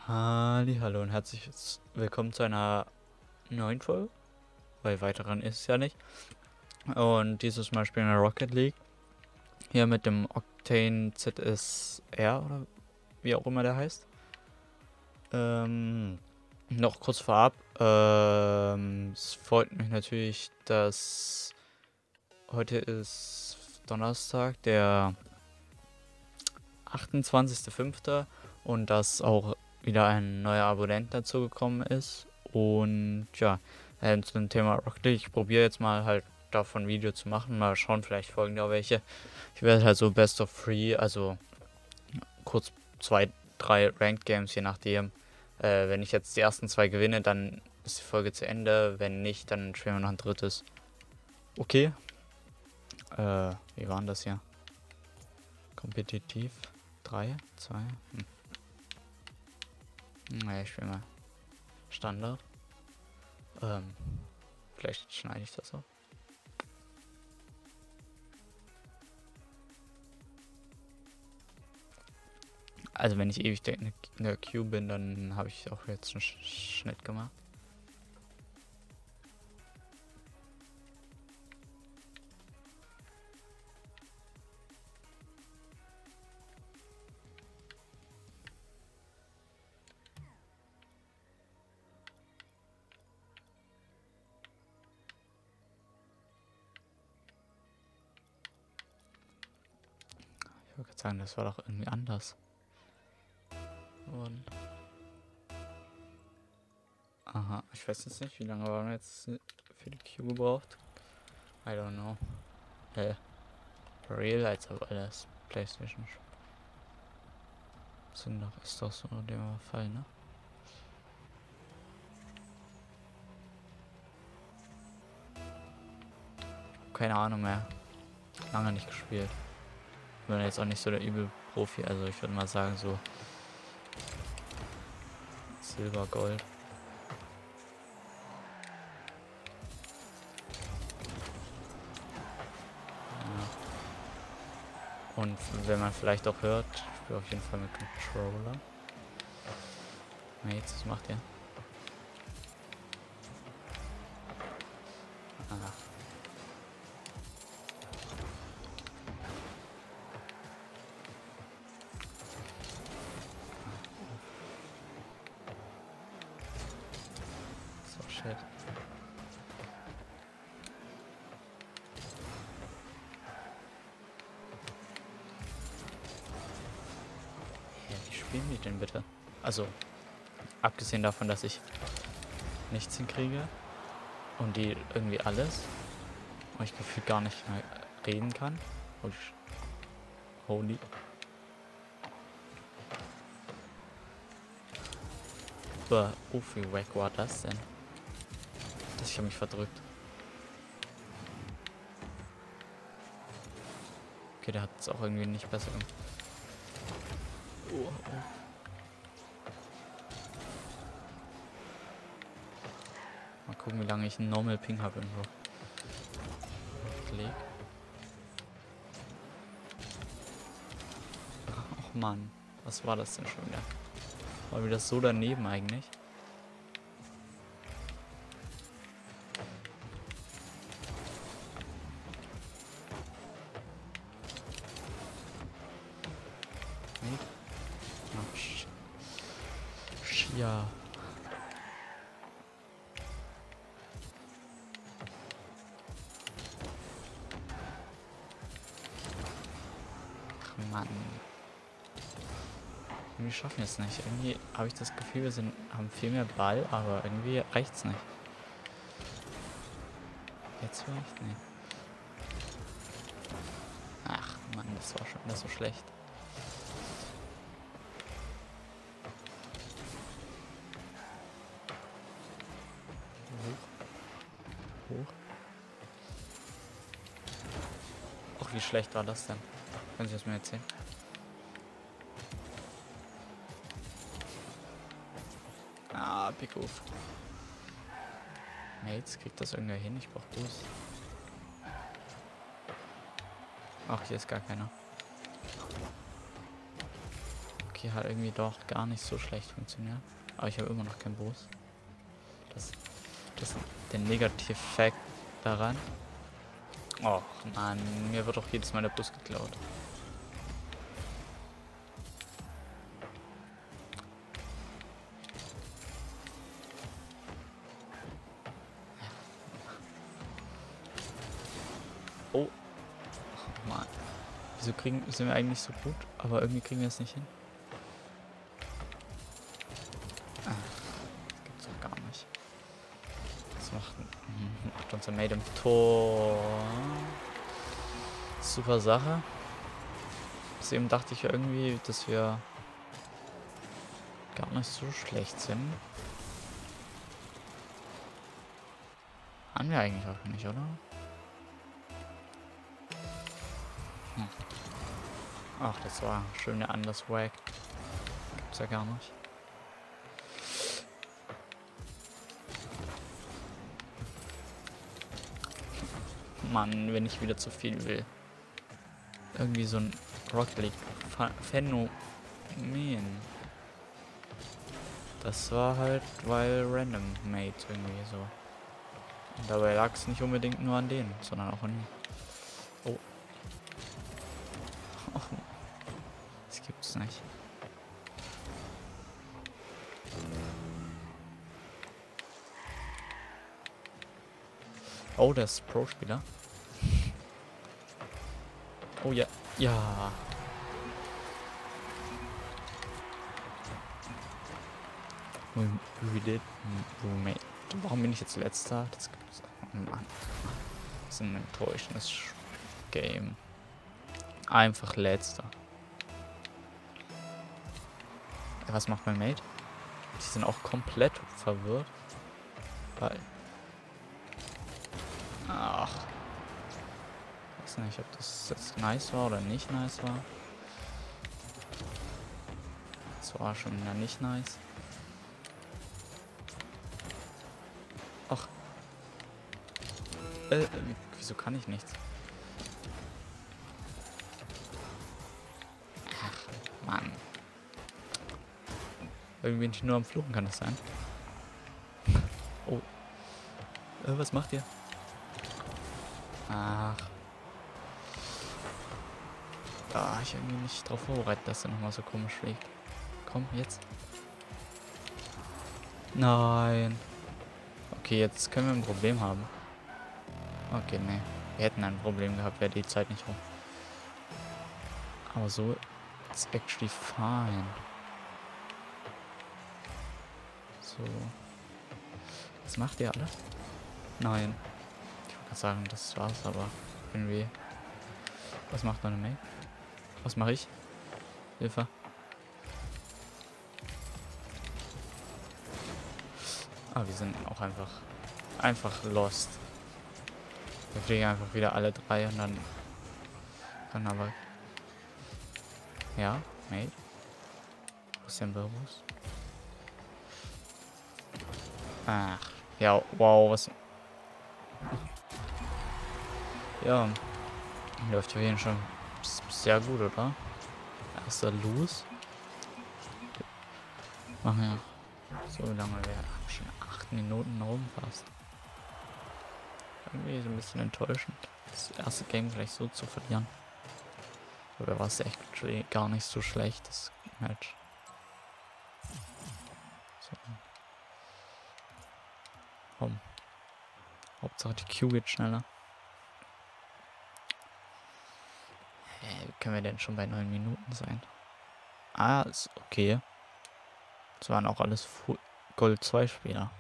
Hallo und herzlich willkommen zu einer neuen Folge, weil weiteren ist es ja nicht. Und dieses Mal spielen wir Rocket League. Hier mit dem Octane ZSR oder wie auch immer der heißt. Noch kurz vorab. Es freut mich natürlich, dass heute ist Donnerstag, der 28.05. und dass auch wieder ein neuer Abonnent dazu gekommen ist. Und ja, zu dem Thema Rocket League, ich probiere jetzt mal halt davon ein Video zu machen. Mal schauen, vielleicht folgen da welche. Ich werde halt so Best of Three, also kurz 2, 3 Ranked Games, je nachdem. Wenn ich jetzt die ersten 2 gewinne, dann ist die Folge zu Ende. Wenn nicht, dann spielen wir noch ein drittes. Okay. Wie war denn das hier? Kompetitiv. 3, 2. Naja, ich spiele mal Standard. Vielleicht schneide ich das auch. Also wenn ich ewig in der Queue bin, dann habe ich auch jetzt einen Schnitt gemacht. Ich wollte gerade sagen, das war doch irgendwie anders. Und aha, ich weiß jetzt nicht, wie lange haben wir jetzt für die Queue gebraucht. I don't know. For real, als ob alles PlayStation sind doch, ist doch so der Fall, ne? Keine Ahnung mehr. Lange nicht gespielt. Ich bin jetzt auch nicht so der Übel-Profi, also ich würde mal sagen so Silber, Gold. Ja. Und wenn man vielleicht auch hört, ich spiele auf jeden Fall mit Controller. Na jetzt, was macht ihr? Ach. So, shit. Ja, wie spielen die denn bitte? Also, abgesehen davon, dass ich nichts hinkriege und die irgendwie alles und ich gefühlt gar nicht mehr reden kann. Holy. Wie wack war das denn? Ich habe mich verdrückt. Okay, der hat es auch irgendwie nicht besser gemacht. Mal gucken, wie lange ich einen Normal Ping habe irgendwo. Klick. Och Mann, was war das denn schon wieder? War wieder so daneben eigentlich. Ja. Ach Mann. Irgendwie schaffen wir es nicht. Irgendwie habe ich das Gefühl, haben viel mehr Ball, aber irgendwie reicht's nicht. Jetzt vielleicht nicht. Ach Mann, das war schon wieder so schlecht. Hoch. Och, wie schlecht war das denn? Können Sie das mir erzählen? Ah, Pick auf. Mates, kriegt das irgendwer hin? Ich brauch Boost. Ach, hier ist gar keiner. okay, hat irgendwie doch gar nicht so schlecht funktioniert. Aber ich habe immer noch keinen Boost. Das ist der Negativ-Fact daran. Och Mann, mir wird doch jedes Mal der Bus geklaut. Oh. Oh Mann. Wieso sind wir eigentlich so gut? Aber irgendwie kriegen wir es nicht hin. Ah, das gibt's doch gar nicht. Was macht unser Mate im Tor? Super Sache. Bis eben dachte ich ja irgendwie, dass wir gar nicht so schlecht sind. Haben wir eigentlich auch nicht, oder? Ach, das war schön der Underswag. Gibt's ja gar nicht. Mann, wenn ich wieder zu viel will. Irgendwie so ein Rocket League Phänomen. Das war halt, weil Random Made irgendwie so. Und dabei lag es nicht unbedingt nur an denen, sondern auch an mir. Oh. Oh. Das gibt's nicht. Oh, das ist Pro-Spieler. Oh ja. Ja. We did. Roommate. Warum bin ich jetzt letzter? Das gibt's. Oh Mann. Das ist ein enttäuschendes Game. Einfach letzter. Was macht mein Mate? Die sind auch komplett verwirrt. Weil. Ach. Ich weiß nicht, ob das jetzt nice war oder nicht nice war. Das war schon wieder nicht nice. Ach. Wieso kann ich nichts? Ach, Mann. Irgendwie bin ich nur am Fluchen, kann das sein? Oh. Was macht ihr? Ach. Da war ich irgendwie nicht drauf vorbereitet, dass er nochmal so komisch fliegt. Komm, jetzt. Nein. Okay, jetzt können wir ein Problem haben. Okay, nee. Wir hätten ein Problem gehabt, wäre die Zeit nicht rum. Aber so ist actually fine. So. Was macht ihr alle? Nein. Ich wollte gerade sagen, das war's, aber irgendwie. Was macht meine Mate? Was mache ich? Hilfe. Ah, wir sind auch einfach lost. Wir fliegen einfach wieder alle drei und dann kann aber. Ja, Mate. Wo ist denn Büros? Ach, ja, wow, was. Ja, läuft für jeden schon sehr gut, oder? Erster Los. Machen ja so lange, wir haben schon 8 Minuten rum fast. Irgendwie so ein bisschen enttäuschend, das erste Game gleich so zu verlieren. Oder war es echt gar nicht so schlecht, das Match. So. Komm. Hauptsache die Q geht schneller. Wie können wir denn schon bei 9 Minuten sein? Ah, ist okay. Das waren auch alles Gold 2 Spieler.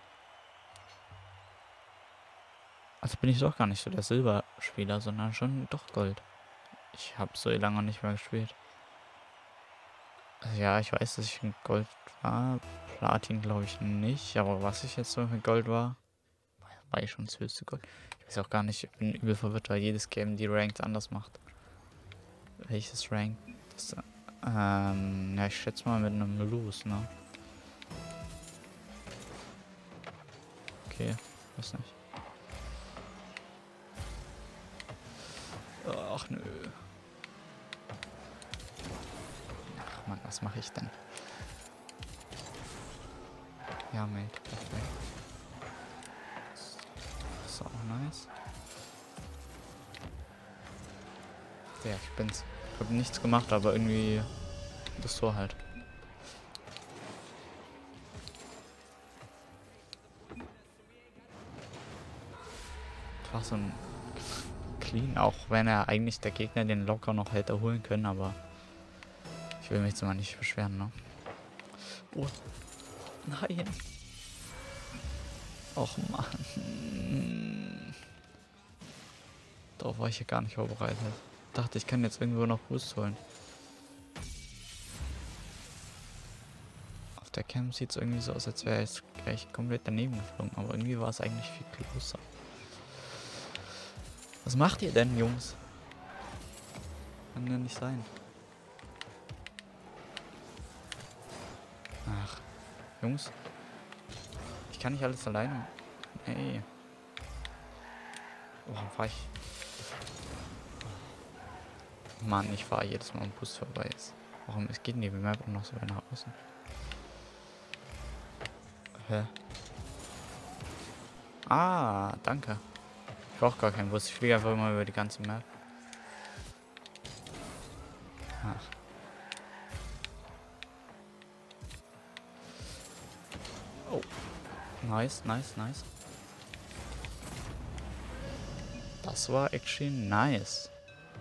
Also bin ich doch gar nicht so der Silberspieler, sondern schon doch Gold. Ich habe so lange nicht mehr gespielt. Also ja, ich weiß, dass ich in Gold war. Platin glaube ich nicht. Aber was ich jetzt so mit Gold war ich schon das höchste Gold. Ich weiß auch gar nicht, ich bin übel verwirrt, weil jedes Game die Ranked anders macht. Welches Rank? Das, ja, ich schätze mal mit einem Lose, ne? Okay, weiß nicht. Ach nö. Ach Mann, was mache ich denn? Ja, Mate, perfekt. Das ist auch nice. Ja, ich bin's. Ich habe nichts gemacht, aber irgendwie das so halt. War so ein Clean, auch wenn er eigentlich der Gegner den locker noch hätte holen können, aber ich will mich jetzt mal nicht beschweren, ne? Oh, nein. Och Mann. Darauf war ich ja gar nicht vorbereitet. Dachte, ich kann jetzt irgendwo noch Boost holen. Auf der Cam sieht es irgendwie so aus, als wäre ich gleich komplett daneben geflogen, aber irgendwie war es eigentlich viel closer. Was macht ihr denn, Jungs? Kann ja nicht sein. Ach, Jungs. Ich kann nicht alles alleine. Ey. Warum fahre ich? Mann, ich fahre jedes Mal am Bus vorbei ist. Warum es geht neben Map und noch so nach außen? Hä? Ah, danke. Ich brauche gar keinen Bus. Ich fliege einfach immer über die ganze Map. Ach. Oh. Nice, nice, nice. Das war actually nice.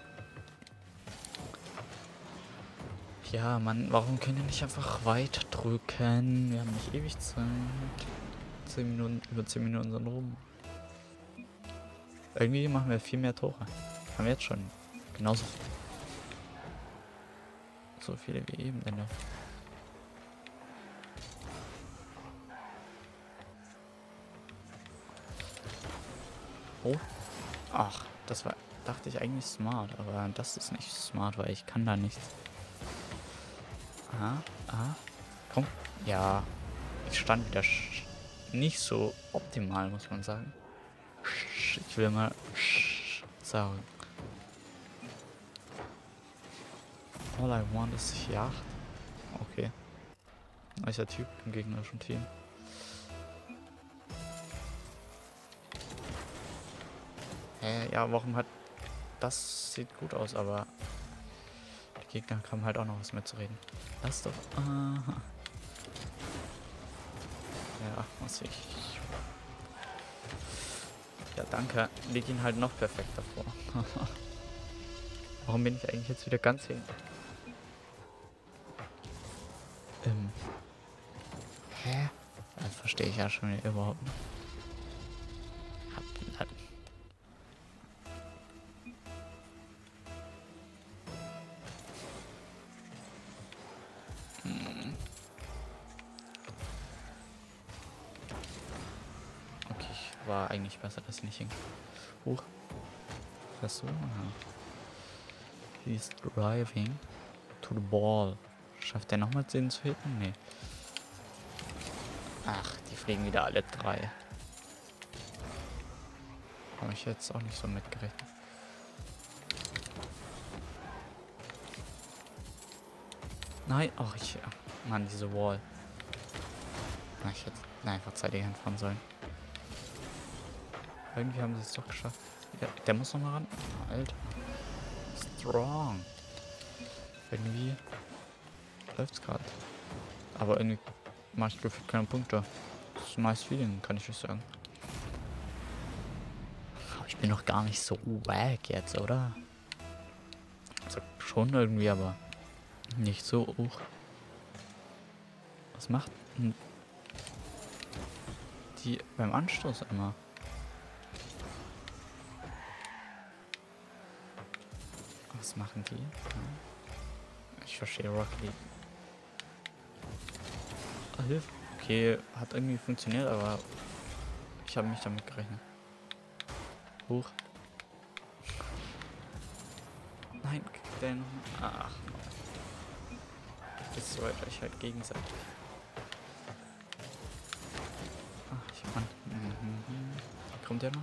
Ja, Mann, warum können wir nicht einfach weiter drücken? Wir haben nicht ewig Zeit. 10 Minuten, über 10 Minuten sind rum. Irgendwie machen wir viel mehr Tore. Haben wir jetzt schon. Genauso. So viele wie eben, denn. Oh. Ach, das war, dachte ich eigentlich smart, aber das ist nicht smart, weil ich kann da nichts. Komm. Ja, ich stand wieder nicht so optimal, muss man sagen. Ich will mal sagen. All I want is Yacht. Okay. Nicer Typ im gegnerischen Team. Ja, warum hat... Das sieht gut aus, aber... Die Gegner haben halt auch noch was mitzureden. Lass doch... Ja, was ich... Ja, danke. Leg ihn halt noch perfekter vor. Warum bin ich eigentlich jetzt wieder ganz hin? Hä? Das verstehe ich ja schon überhaupt nicht. Okay, ich war eigentlich besser, dass ich nicht hing. Hoch. Was so? He's driving to the ball. Schafft er nochmal 10 zu hitten? Nee. Ach, die fliegen wieder alle 3. Habe ich jetzt auch nicht so mitgerechnet. Nein, ach ich... Mann, diese Wall. Ach, ich hätte einfach zeitig hinfahren sollen. Irgendwie haben sie es doch geschafft. Ja, der muss noch mal ran. Alter. Strong. Irgendwie läuft's gerade. Aber irgendwie mache ich gefühlt keine Punkte. Das ist ein nice Feeling, kann ich euch sagen. Aber ich bin noch gar nicht so wack jetzt, oder? Also schon irgendwie, aber nicht so hoch. Was macht denn die beim Anstoß immer? Was machen die? Ich verstehe Rocket League. Hilfe. Okay, hat irgendwie funktioniert, aber ich habe nicht damit gerechnet. Hoch. Nein, denn. Ach. Jetzt sollt euch halt gegenseitig. Ach, ich Mann. Kommt der noch?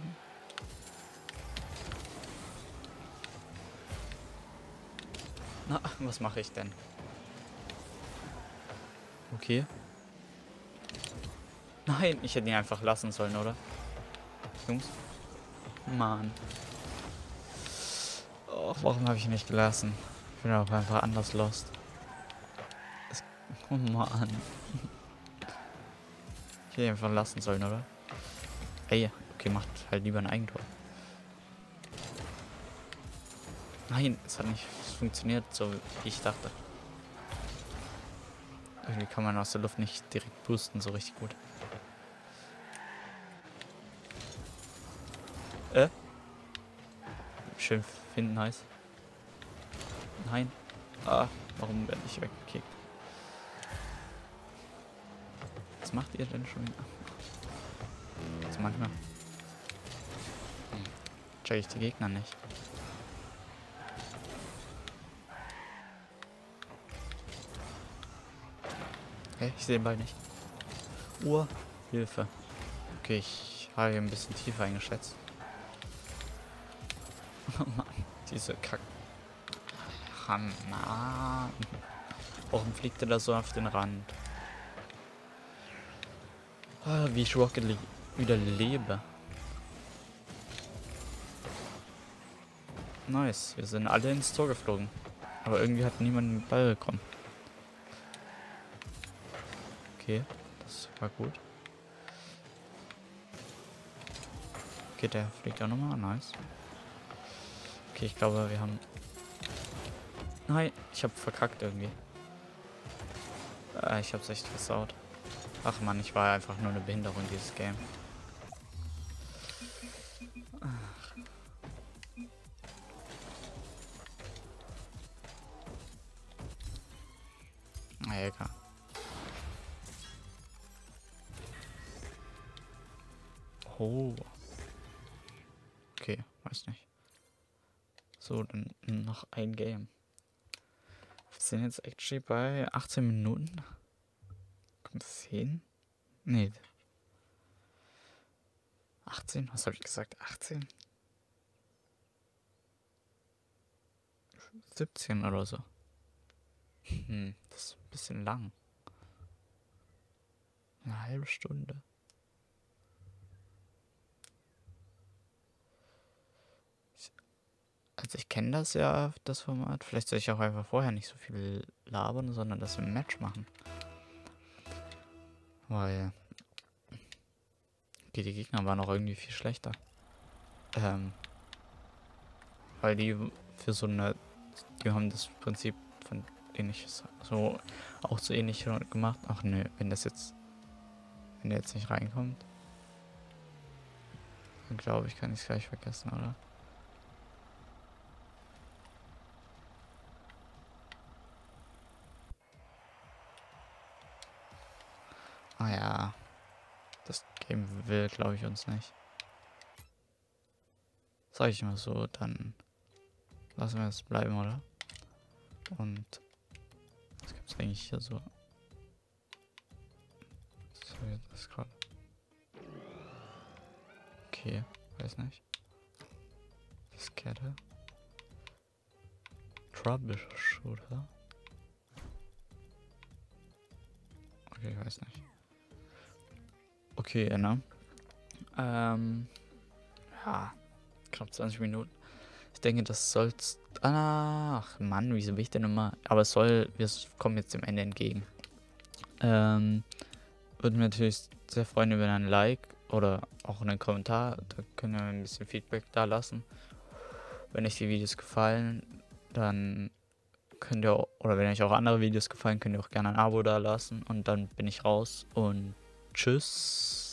Na, was mache ich denn? Okay. Nein, ich hätte ihn einfach lassen sollen, oder? Jungs. Mann. Och, warum habe ich ihn nicht gelassen? Ich bin auch einfach anders lost. Oh Mann. Ich hätte ihn einfach lassen sollen, oder? Ey, okay, macht halt lieber ein Eigentor. Nein, es hat nicht funktioniert, so wie ich dachte. Irgendwie kann man aus der Luft nicht direkt boosten, so richtig gut. Schön finden, nice. Nein. Ah, warum werde ich weggekickt? Was macht ihr denn schon wieder? Also manchmal check ich die Gegner nicht. Hä? Ich sehe den Ball nicht. Hilfe. Okay, ich habe hier ein bisschen tiefer eingeschätzt. Oh Mann, diese Kack. Mann. Warum fliegt er da so auf den Rand? Ah, wie ich Rocket League wieder lebe. Nice, wir sind alle ins Tor geflogen. Aber irgendwie hat niemand den Ball bekommen. Okay, das war gut. Okay, der fliegt auch nochmal. Nice. Okay, ich glaube, wir haben... Nein, ich habe verkackt irgendwie. Ich hab's echt versaut. Ach man, ich war einfach nur eine Behinderung dieses Game. Egal. Oh. Okay, weiß nicht. So, dann noch ein Game. Wir sind jetzt actually bei 18 Minuten. Kommt das hin? Nee. 18? Was habe ich gesagt? 18? 17 oder so. Das ist ein bisschen lang. Eine halbe Stunde. Also ich kenne das ja, das Format. Vielleicht soll ich auch einfach vorher nicht so viel labern, sondern das im Match machen. Weil okay, die Gegner waren auch irgendwie viel schlechter. Weil die für so eine... Die haben das Prinzip von ähnliches so auch so ähnlich gemacht. Ach nö, wenn der jetzt nicht reinkommt, dann glaube ich, kann ich es gleich vergessen, oder? Ah ja, das Game will, glaube ich, uns nicht. Sag ich mal so, dann lassen wir es bleiben, oder? Und was gibt es eigentlich hier so? So, das gerade. Okay, weiß nicht. Diskette. Troubleshooter. Okay, ich weiß nicht. Okay, ne? Ja, knapp 20 Minuten. Ich denke, das soll's. Ach, Mann, wieso bin ich denn immer? Aber wir kommen jetzt dem Ende entgegen. Würde mich natürlich sehr freuen über ein Like oder auch einen Kommentar. Da könnt ihr ein bisschen Feedback da lassen. Wenn euch die Videos gefallen, dann könnt ihr auch, oder wenn euch auch andere Videos gefallen, könnt ihr auch gerne ein Abo da lassen. Und dann bin ich raus und tschüss.